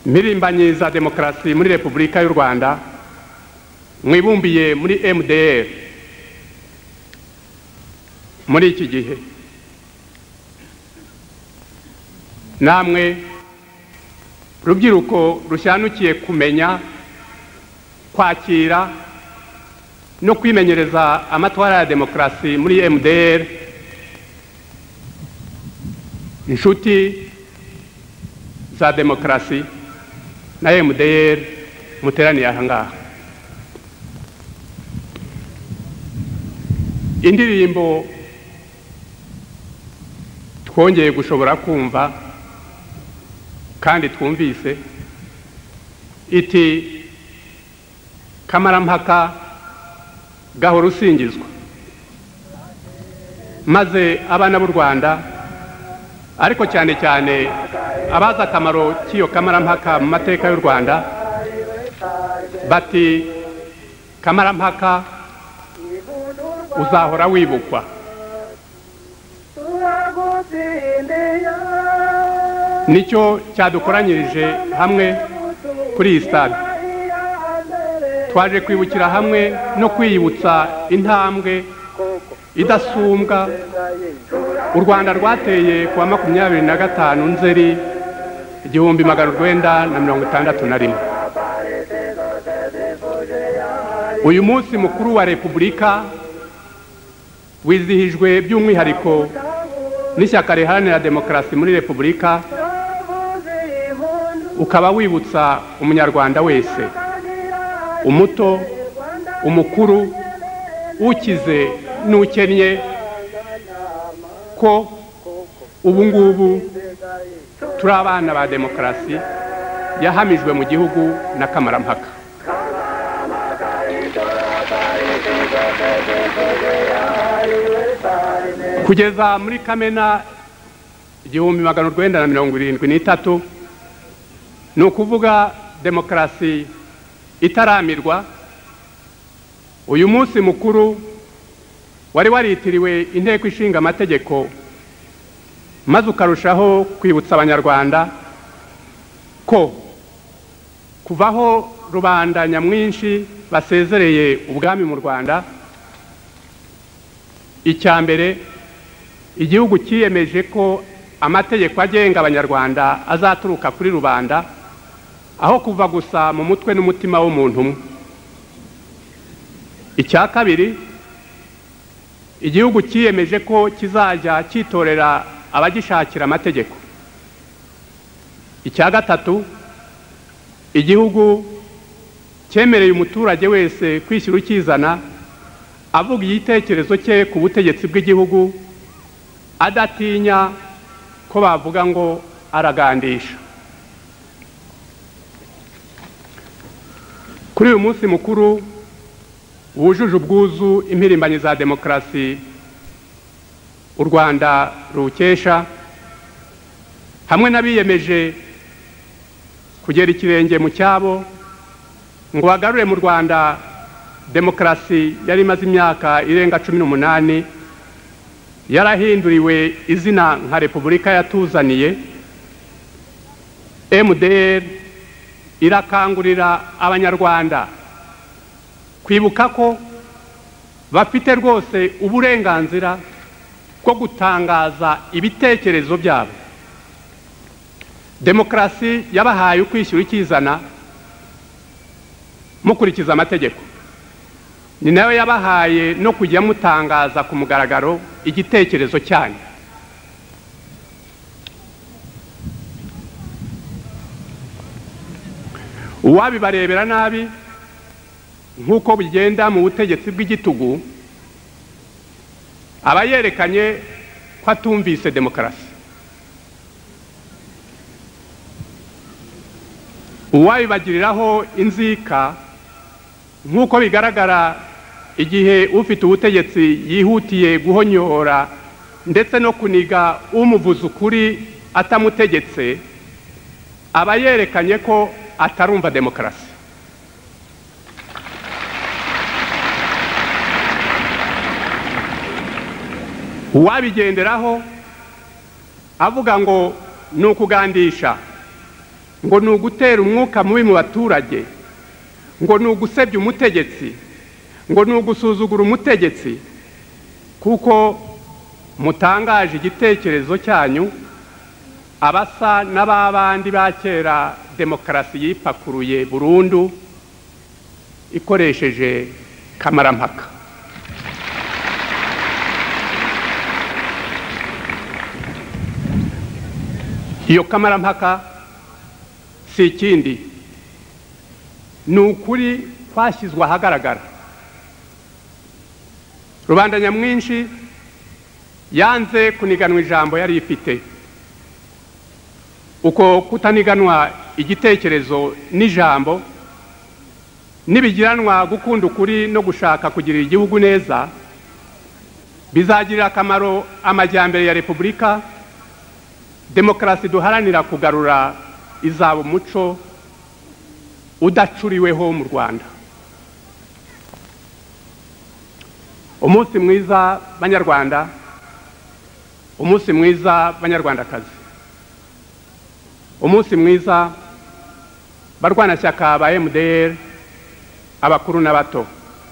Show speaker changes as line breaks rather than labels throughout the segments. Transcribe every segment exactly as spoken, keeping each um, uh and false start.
mpirimbanyi za demokarasi muri Repubulika y'u Rwanda mwibumbiye muri M D R muri iki gihe, namwe rubyiruko rushyanukiye kumenya, kwakira no kwimenyereza amatwara ya demokarasi muri M D R, inshuti za demokarasi na M D R muteraniye aha ngaha. Indirimbo twongeye gushobora kumva kandi twumvise iti kamarampaka gahora usingizwa, maze abana b'u Rwanda ariko cyane cyane abazi akamaro k'iyo kamarampaka mu mateka y'u Rwanda bati kamarampaka uzahora wibukwa. Nicyo cyadukoranyirije hamwe kuri iyi stade. Twaje kwibukira hamwe no kwiyibutsa intambwe idasumbwa u Rwanda rwateye kuwa makumyabiri na gatanu Nzeri igihumbi magana urwenda na mirongo itandatu na rimwe. Uyu munsi mukuru wa Repubulika wizihijwe by'umwihariko n'ishyaka riharanira demokarasi muri Repubulika, ukaba wibutsa umunyarwanda wese, umuto, umukuru, ukize n'ukennye, ko ubu ngubu turi abana ba demokarasi yahamijwe mu gihugu na kamarampaka. Kugeza muri Kamena igihumbi magana urwenda na mirongo irindwi n'itatu, ni ukuvuga demokarasi itaramirwa, uyu munsi mukuru wari waritiriwe inteko ishinga amategeko, maze ukarushaho kwibutsa abanyarwanda ko kuvaho rubanda nyamwinshi basezereye ubwami mu Rwanda, icya mbere igihugu kiyemeje ko amategeko agenga abanyarwanda azaturuka kuri rubanda aho kuva gusa mu mutwe n'umutima w'umuntu umwe. Icya kabiri, igihugu kiyemeje ko kizajya kitorera abagishakira amategeko. Icya gatatu, igihugu cyemereye umuturage wese kwishyura ukizana avuga igitekerezo cye ku butegetsi bw'igihugu adatinya ko bavuga ngo aragandisha. Kuri uyu munsi mukuru wujuje ubwuzu impirimbanyi za demokarasi u Rwanda rukesha, hamwe n'abiyemeje kugera ikirenge mu cyabo ngo bagarure mu Rwanda demokarasi yari imaze imyaka irenga cumi n'umunani, yarahinduriwe izina nka Repubulika yatuzaniye. M D R irakangurira abanyarwanda kwibuka ko bafite rwose uburenganzira bwo gutangaza ibitekerezo byabo. Demokarasi yabahaye ukwishyura ikizana mukurikiza amategeko, ni nayo yabahaye no kujya mutangaza ku mugaragaro igitekerezo cyanyu. Uwabibarebera nabi nk'uko bigenda mu butegetsi bw'igitugu aba yerekanye ko atumvise demokarasi. Uwabibagiriraho inzika nk'uko bigaragara igihe ufite ubutegetsi yihutiye guhonyora ndetse no kuniga umuvuza ukuri atamutegetse, aba yerekanye ko atarumva demokarasi. Uwabigenderaho avuga ngo ni ukugandisha, ngo ni ugutera umwuka mubi mu baturage, ngo ni ugusebya umutegetsi, ngo ni ugusuzugura umutegetsi, kuko mutangaje igitekerezo cyanyu abasa n'ababandi ba kera demokarasi yipakuruye burundu ikoresheje kamarampaka. Iyo kamarampaka si ikindi, ni ukuri kwashyizwe ahagaragara. Rubanda nyamwinshi yanze kuniganwa ijambo yari ifite. Uko kutaniganwa igitekerezo n'ijambo nibigiranwa gukunda ukuri no gushaka kugirira igihugu neza, bizagirira akamaro amajyambere ya Repubulika, demokarasi duharanira kugarura izaba umuco udacuriweho mu Rwanda. Umunsi mwiza banyarwanda, umunsi mwiza banyarwandakazi, umunsi mwiza barwanashyaka ba M D R, abakuru n'abato,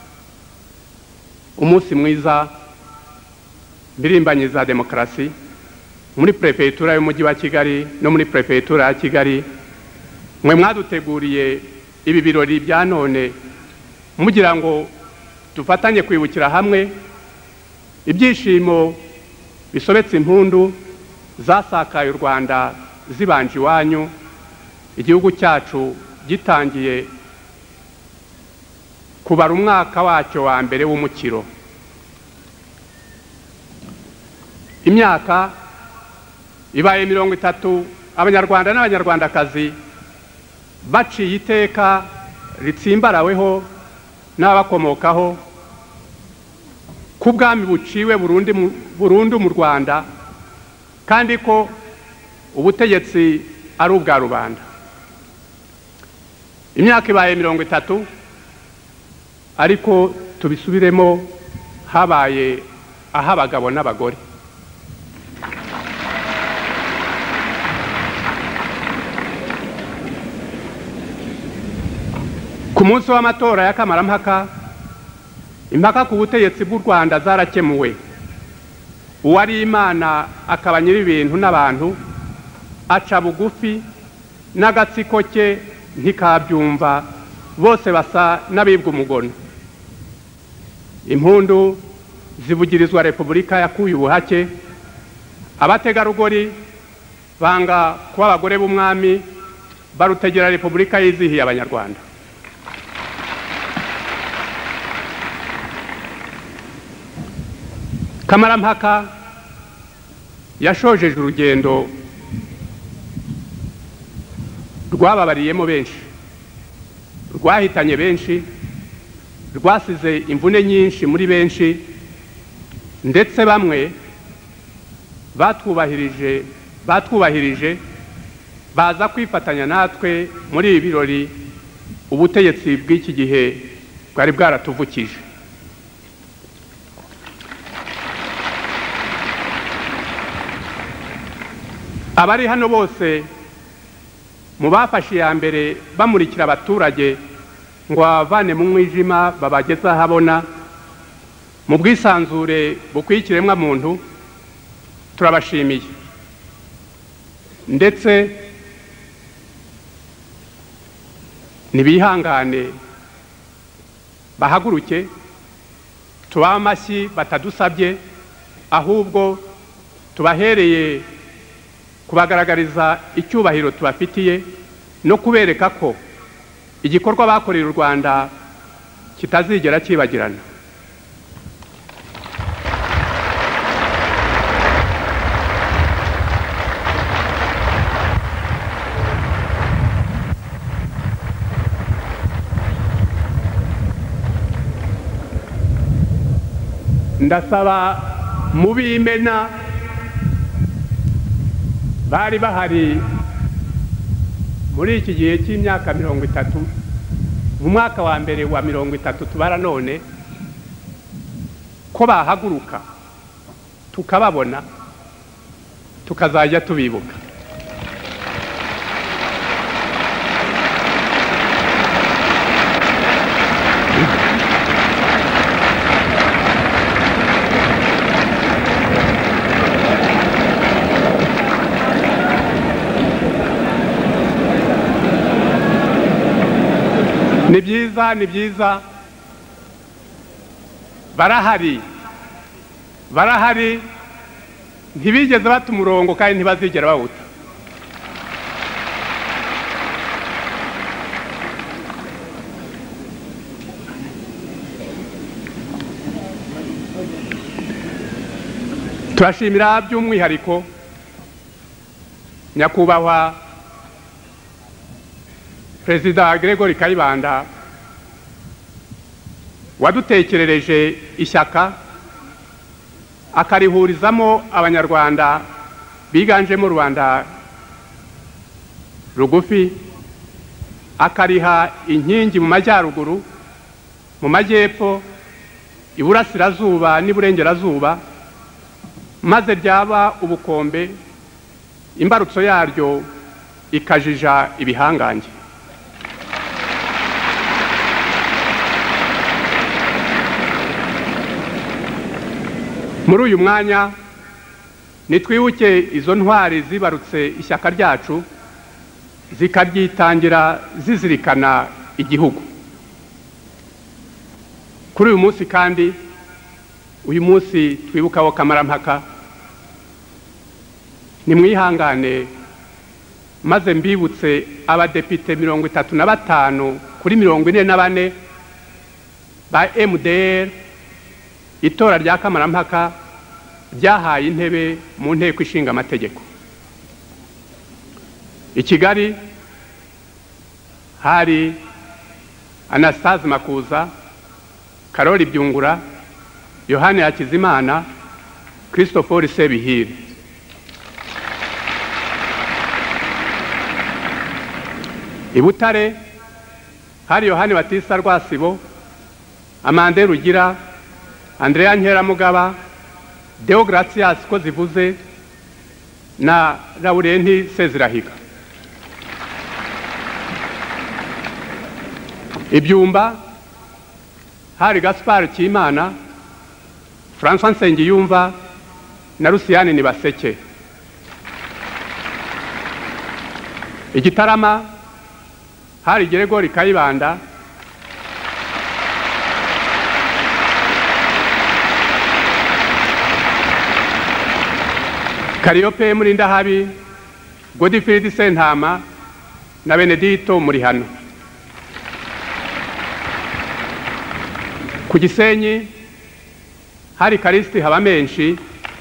umunsi mwiza mbirimbanyi za demokarasi muri prefetura y'umujyi wa Kigali no muri prefetura ya Kigali. Mwe mwaduteguriye ibi birori bya none mugira ngo dufatanye kwibukira hamwe ibyishimo bisobetse impundu zasakaye u Rwanda zibanje iwanyu, igihugu cyacu gitangiye kubara umwaka wacyo wa mbere w'umukiro. Imyaka ibaye mirongo itatu abanyarwanda n'abanyarwandakazi baciye iteka ritsimbaraweho n'abakomokaho ku bwami buciwe burundu mu Rwanda, kandi ko ubutegetsi ari ubwa rubanda. Imyaka ibaye mirongo itatu, ariko tubisubiremo, habaye ahabagabo n'abagore. Ku munsi w'amatora ya kamarampaka, impaka ku butegetsi bw'u Rwanda zarakemuwe. Uwari Imana akaba nyiri ibintu n'abantu aca bugufi, n'agatsiko ke ntikabyumva, bose basa n'abibwa umugono. Impundu zivugirizwa Repubulika yakuye ubuhake, abategarugori banga kuba abagore b'umwami, barutegera Repubulika yizihiye abanyarwanda. Kamarampaka yashojeje urugendo rwababariyemo benshi, rwahitanye benshi, rwasize imvune nyinshi muri benshi, ndetse bamwe batwubahirije batwubahirije baza kwifatanya natwe muri ibi birori ubutegetsi bw'iki gihe bwari bwaratuvukije. Abari hano bose mu bafashe ya mbere bamurikira abaturage ngo bavane mu mwijima babageze ahabona mu bwisanzure bukwikiremwa muntu, turabashimiye. Ndetse nibihangane bahaguruke tubahe amashyi batadusabye, ahubwo tubahereye kubagaragariza icyubahiro tubafitiye no kubereka ko igikorwa bakorera u Rwanda kitazigera kibagirana. Ndasaba mu b'Imena bari bahari muri iki gihe cy'imyaka mirongo itatu, mu mwaka wa mbere wa mirongo itatu tubara none, ko bahaguruka tukababona tukazajya tubibuka. ni byiza ni byiza barahari barahari ntibigeze bata umurongo kandi ntibazigera bawuta. turashimira by'umwihariko nyakubahwa Perezida Gregory Kayibanda wadutekerereje ishyaka akarihurizamo abanyarwanda biganjemo Rwanda rugufi, akariha inkingi mu majyaruguru, mu majyepfo, iburasirazuba n'iburengerazuba, maze ryaba ubukombe imbarutso yaryo ikajija ibihangange. Muri uyu mwanya nitwibuke izo ntwari zibarutse ishyaka ryacu zikaryitangira zizirikana igihugu. Kuri uyu munsi kandi, uyu munsi twibukaho kamarampaka, nimwihangane maze mbibutse abadepite mirongo itatu na batanu kuri mirongo ine na bane ba M D R itora rya kamarampaka ryahaye intebe mu nteko ishinga amategeko. I Kigali hari Anastase Makuza, Karoli Byungura, Yohane Hakizimana, Christopher Sebihire. I Butare hari Yohane Batista Rwasibo, Amande Rugira, Andrea Nkeramugaba, Deo Gratias Kozivuze na Laurenti Sezirahiga. Ibyumba hari Gaspard Kimana, François Nsengiyumva na Luciane Nibaseke. Igitarama hari Gregory Kayibanda, Kariope Murindahabi, Godfrey Sentama na Benedito Murihano. Ku Gisenyi hari Karisti Habamenshi,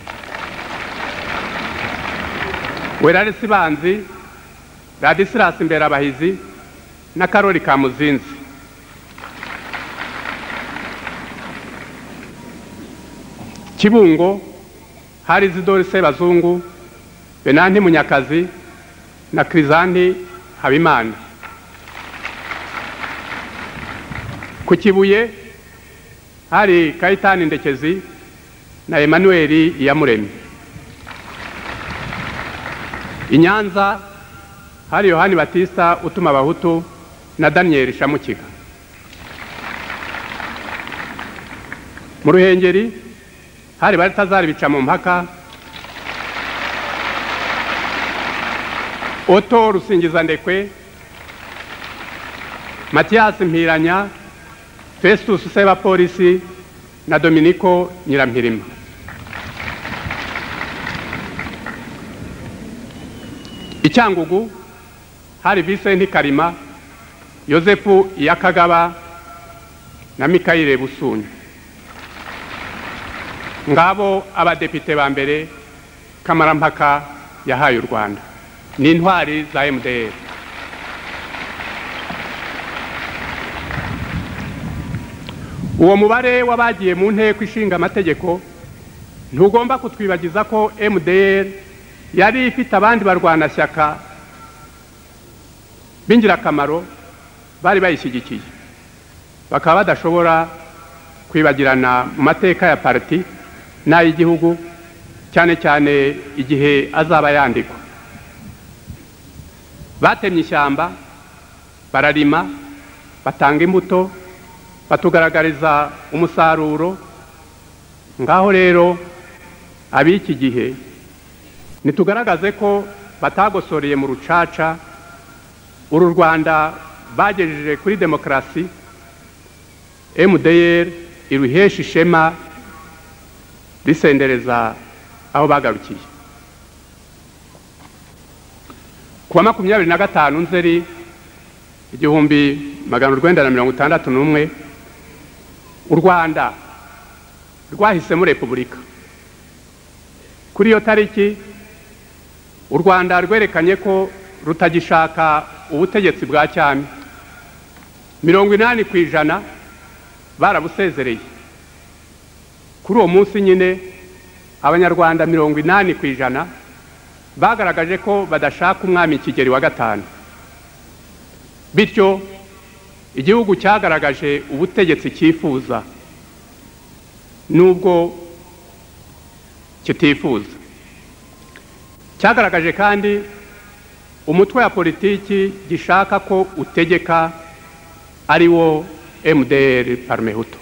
Werare Sibanzi, Radislas Mberabahizi na Karoli Kamuzinzi. Kibungo hari Zidori Sebazungu, Benanti Munyakazi na Krizanti Habimana. Ku Kibuye hari Kayitani Ndekezi na Emmanuel Iyamuremye. I Nyanza hari Yohani Batista Utuma Abahutu na Daniel Shamukiga. Mu Ruhengeri hari Baritazari Bicamumpaka, Otto Rusingizandekwe, Mathias Mpiranya, Festus Sebapolisi na Dominico Nyirampirima. I Cyangugu hari Vincent Karima, Yosefu Iyakagaba na Mikaire Busunyu. Ngabo abadepite ba mbere kamarampaka yahaye u Rwanda ni intwari za M D R. Uwo mubare wabagiye mu nteko ishinga amategeko ntugomba kutwibagiza ko M D R yari ifite abandi barwana shyaka b'ingirakamaro bari bayishyigikiye, bakaba badashobora kwibagirana mu mateka ya parti n'ay'igihugu, cyane cyane igihe azaba yandikwa. Batemye ishyamba, bararima, batanga imbuto, batugaragariza umusaruro. Ngaho rero ab'iki gihe nitugaragaze ko batagosoreye mu rucaca uru Rwanda bagejeje kuri demokarasi M D R iruhesha ishema risendereza aho bagarukiye. Kuwa makumyabiri na gatanu Nzeri igihumbi magana urwenda na mirongo itandatu n'umwe u Rwanda rwahisemo repubulika. Kuri iyo tariki u Rwanda rwerekanye ko rutagishaka ubutegetsi bwa cyami. mirongo inani ku ijana barabusezereye. Kuri uwo munsi nyine abanyarwanda mirongo inani ku ijana bagaragaje ko badashaka umwami Kigeli wa gatanu. Bityo igihugu cyagaragaje ubutegetsi cyifuza nubwo kitifuza. Cyagaragaje kandi umutwe wa politiki gishaka ko utegeka ari wo M D R Parmehutu.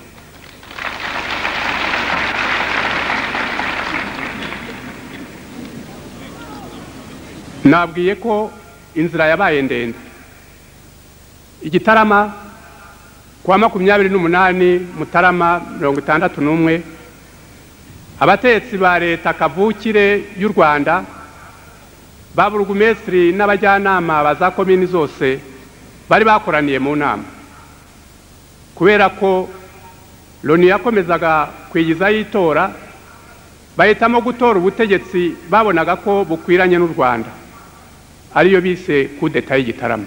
Nabwiye ko inzira yabaye ndende. Igitarama kwa makumyabiri n'umunani Mutarama mirongo itandatu n'umwe abatetsi ba leta kavukire y'u Rwanda baburugumesitiri n'abajyanama baza komini zose bari bakoraniye mu nama. Kubera ko Loni yakomezaga kwigiza yitora, bahitamo gutora ubutegetsi babonaga ko bukwiranye n'u Rwanda, ariyo bise kudeta y'Igitarama.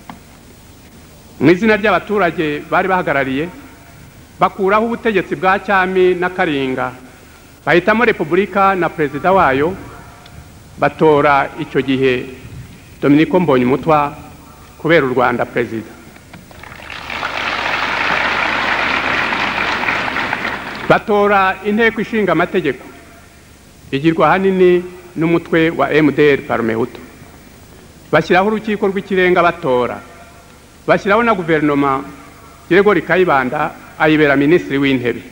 Mu izina ry'abaturage bari bahagarariye bakuraho ubutegetsi bwa cyami na Karinga, bahitamo repubulika na perezida wayo, batora icyo gihe Dominiko Mbonyumutwa kubera u Rwanda perezida. Batora inteko ishinga amategeko igirwa hanini n'umutwe wa M D R Parmehutu. Bashyiraho urukiko rw'ikirenga batora, bashyiraho na guverinoma Gregori Kayibanda ayibera minisitiri w'intebe.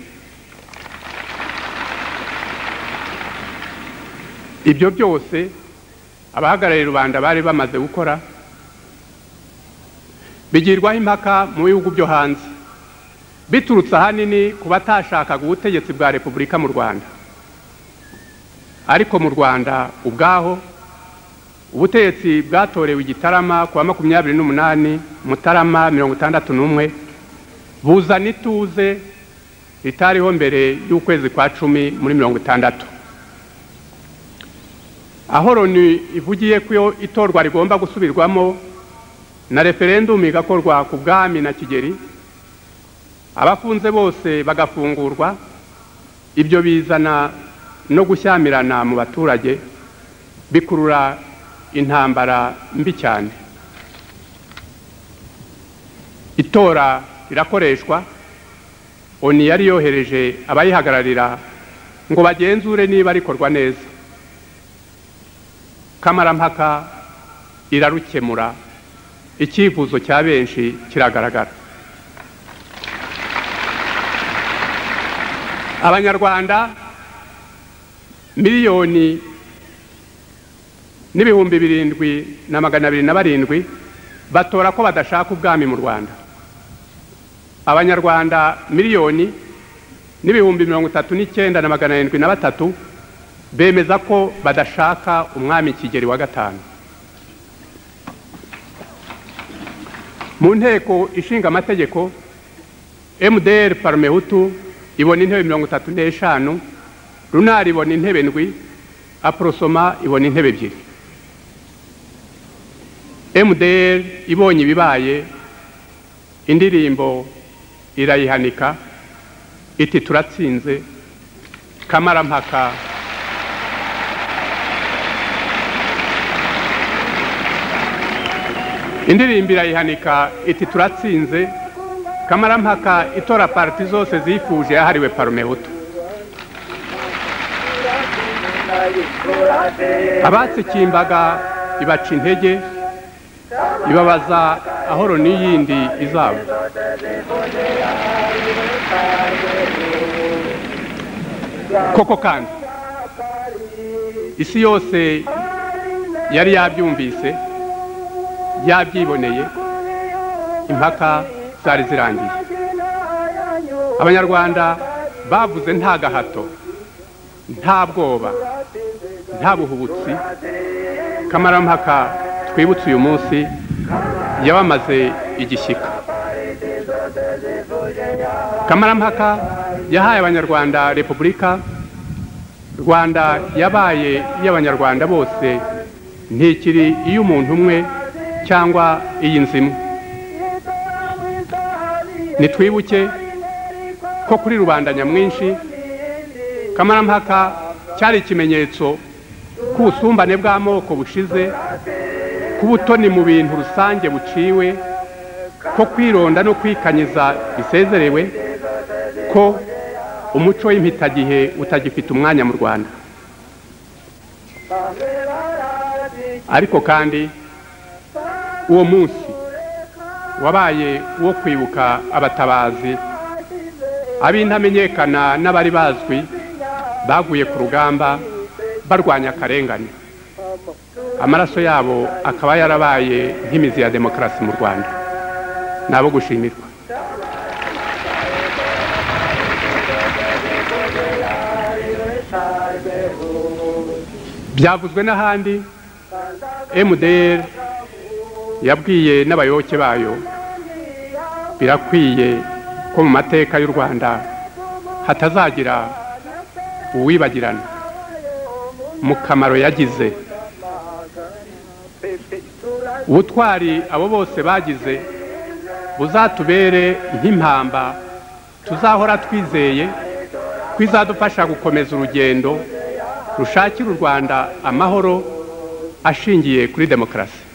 Ibyo byose abahagarariye rubanda bari bamaze gukora bigirwaho impaka mu bihugu byo hanze, biturutse ahanini ku batashakaga ubutegetsi bwa repubulika mu Rwanda. Ariko mu Rwanda ubwaho ubutegetsi bwatorewe Igitarama kuwa makumyabiri n'umunani Mutarama mirongo itandatu n'umwe buzana ituze ritariho mbere y'ukwezi kwa cumi muri mirongo itandatu. Aho Loni ivugiye ko itorwa rigomba gusubirwamo na referendum igakorwa ku bwami na Kigeli, abafunze bose bagafungurwa. Ibyo bizana no gushyamirana mu baturage, bikurura intambara mbi cyane. Itora rirakoreshwa, Oni yari yohereje abayihagararira ngo bagenzure niba rikorwa neza. Kamarampaka irarukemura, icyifuzo cya benshi kiragaragara. Abanyarwanda miliyoni n'ibihumbi birindwi na magana abiri na barindwi batora ko badashaka ubwami mu Rwanda. Abanyarwanda miliyoni n'ibihumbi mirongo itatu n'icyenda na magana arindwi na batatu bemeza ko badashaka umwami Kigeli wa gatanu. Mu nteko ishinga amategeko M D R Parmehutu ibona intebe mirongo itatu n'eshanu, Runari ibona intebe ndwi, Aprosoma ibona intebe ebyiri. M D R ibonye ibibaye, indirimbo irayihanika iti turatsinze. Kamarampaka indirimbo irayihanika iti turatsinze. Kamarampaka itora parti zose zifuje yahariwe Parmehutu. Abatsikimbaga ibaca intege, ibabaza aho Loni yindi izaba. Koko kandi isi yose yari yabyumvise, yabyiboneye, impaka zari zirangiye. Abanyarwanda bavuze nta gahato, nta bwoba, nta buhubutsi. Kamarampaka twibutse uyu munsi yabamaze igishyika. Kamarampaka yahaye abanyarwanda repubulika. Rwanda yabaye y'abanyarwanda bose, ntikiri iy'umuntu umwe cyangwa iy'inzimu. Nitwibuke ko kuri rubanda nyamwinshi Kamarampaka cyari ikimenyetso k'ubusumbane bw'amoko bushize, k'ubutoni mu bintu rusange buciwe, ko kwironda no kwikanyiza bisezerewe, ko umuco w'impitagihe utagifite umwanya mu Rwanda. Ariko kandi uwo munsi wabaye uwo kwibuka abatabazi, ab'intamenyekana n'abari bazwi baguye ku rugamba barwanya akarengane. Amaraso yabo akaba yarabaye nk'imizi ya demokarasi mu Rwanda. Nabo gushimirwa. Byavuzwe n'ahandi, M D R yabwiye n'abayoboke bayo, birakwiye ko mu mateka y'u Rwanda hatazagira uwibagirana mu kamaro yagize. Ubutwari abo bose bagize buzatubere nk'impamba tuzahora twizeye kwizadufasha gukomeza urugendo rushakira u Rwanda amahoro ashingiye kuri demokarasi.